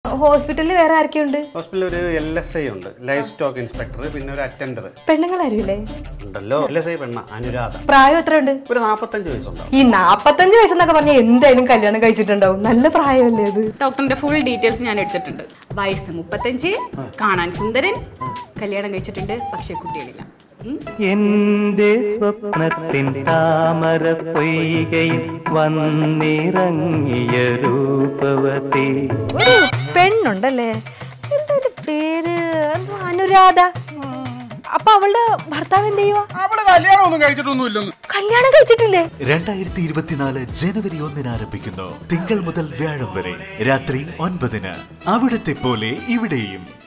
ഹോസ്പിറ്റലിൽ വേറെ ആരൊക്കെയുണ്ട്? ഹോസ്പിറ്റലിൽ ഒരു LSI ഉണ്ട്, ലൈഫ് സ്റ്റോക്ക് ഇൻസ്പെക്ടർ, പിന്നെ ഒരു അറ്റൻഡർ. പെണ്ണുങ്ങളാരില്ലേ? ഉണ്ടല്ലോ, LSI പെണ്ണ അനുരാധ. പ്രായം എത്രയുണ്ട്? ഒരു 45 വയസ്സുണ്ടാവും. ഈ 45 വയസ്സെന്നൊക്കെ പറഞ്ഞാൽ എന്തായാലും കല്യാണം കഴിച്ചിട്ടുണ്ടാവും. നല്ല പ്രായമല്ലേ അത്? ഡോക്ടറിന്റെ ഫുൾ ഡീറ്റെയിൽസ് ഞാൻ എടുത്തിട്ടുണ്ട്. വയസ്സ് 35, കാണാൻ സുന്ദരൻ, കല്യാണം കഴിച്ചിട്ടുണ്ട്, പക്ഷേ കുട്ടികളില്ല. എന്റെ സ്വപ്നത്തിൻ താമര പൊയ്കയിൽ വന്നിറങ്ങിയ രൂപവതി. ഒരു പെണ്ണുണ്ടല്ലേ, എന്തൊരു പേര്, അനുരാധ. അപ്പൊ അവളുടെ ഭർത്താവ് എന്ത് ചെയ്യുവാ? കല്യാണം കഴിച്ചിട്ടില്ലേ? 2024 ജനുവരി 1 ആരംഭിക്കുന്നു. തിങ്കൾ മുതൽ വ്യാഴം വരെ രാത്രി 9. അവിടുത്തെ പോലെ ഇവിടെയും.